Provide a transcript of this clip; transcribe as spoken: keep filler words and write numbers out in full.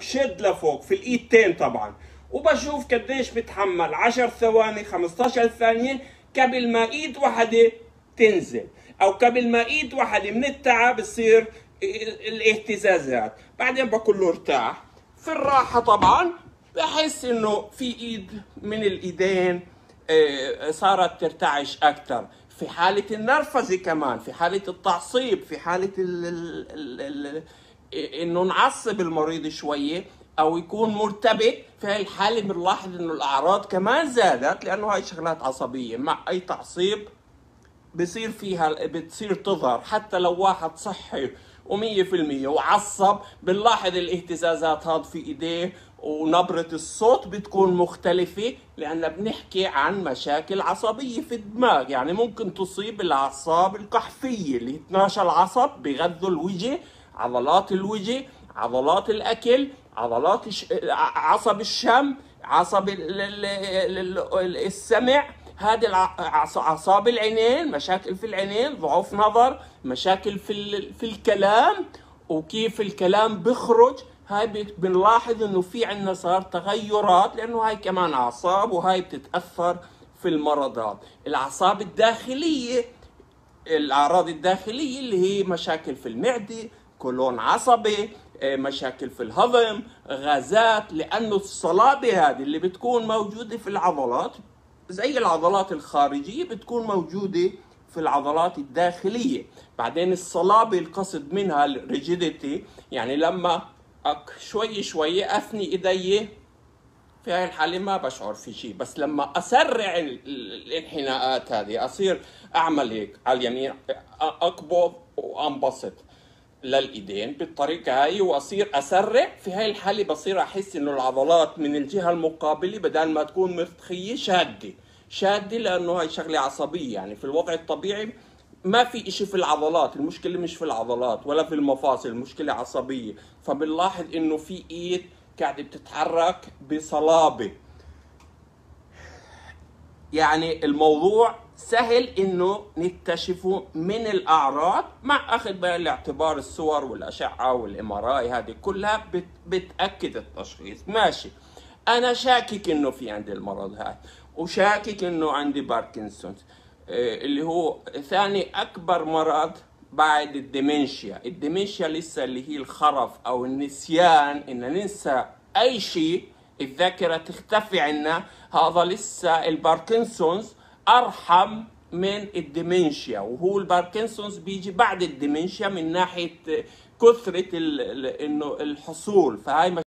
وبشد لفوق في الايدتين طبعا، وبشوف قديش بتحمل عشر ثواني خمسطعش ثانية قبل ما ايد واحدة تنزل، او قبل ما ايد واحدة من التعب تصير الاهتزازات. بعدين بقول له ارتاح. في الراحة طبعا بحس انه في ايد من الايدين صارت ترتعش اكثر. في حالة النرفزة كمان، في حالة التعصيب، في حالة ال ال ال انه نعصب المريض شوية او يكون مرتبك، في هاي الحالة بنلاحظ انه الاعراض كمان زادت، لانه هاي شغلات عصبية. مع اي تعصيب بصير فيها بتصير تظهر، حتى لو واحد صحي ومية في المية وعصب بنلاحظ الاهتزازات هاد في ايديه، ونبرة الصوت بتكون مختلفة، لأن بنحكي عن مشاكل عصبية في الدماغ. يعني ممكن تصيب الأعصاب القحفية اللي اثناشر عصب بغذوا الوجه، عضلات الوجه، عضلات الأكل، عضلات عصب الشم، عصب السمع، هذه اعصاب العينين، مشاكل في العينين، ضعف نظر، مشاكل في في الكلام وكيف الكلام بخرج. هاي بنلاحظ انه في عندنا صار تغيرات، لانه هاي كمان اعصاب وهاي بتتاثر في المرضات. الاعصاب الداخليه، الاعراض الداخليه اللي هي مشاكل في المعده، كولون عصبي، مشاكل في الهضم، غازات، لانه الصلابه هذه اللي بتكون موجوده في العضلات زي العضلات الخارجيه بتكون موجوده في العضلات الداخليه. بعدين الصلابه القصد منها الريجيديتي، يعني لما شوي شوي اثني ايدي في هاي الحاله ما بشعر في شيء، بس لما اسرع الانحناءات هذه اصير اعمل هيك على اليمين، اقبض وانبسط للايدين بالطريقه هاي واصير اسرع، في هاي الحاله بصير احس انه العضلات من الجهه المقابله بدل ما تكون مرتخيه شاده شاده، لانه هاي شغله عصبيه. يعني في الوضع الطبيعي ما في اشي في العضلات، المشكله مش في العضلات ولا في المفاصل، المشكله عصبيه. فبنلاحظ انه في ايد قاعده بتتحرك بصلابه. يعني الموضوع سهل انه نكتشفه من الاعراض، مع اخذ بعين الاعتبار الصور والاشعه والام ار اي، هذه كلها بت بتاكد التشخيص. ماشي، انا شاكك انه في عندي المرض هذا، وشاكك انه عندي باركنسونز، اللي هو ثاني اكبر مرض بعد الديمنشيا. الديمنشيا لسه اللي هي الخرف او النسيان، ان ننسى اي شيء، الذاكره تختفي عنا. هذا لسه الباركنسونز ارحم من الديمنشيا، وهو الباركنسونز بيجي بعد الديمنشيا من ناحيه كثره انه الحصول. فهاي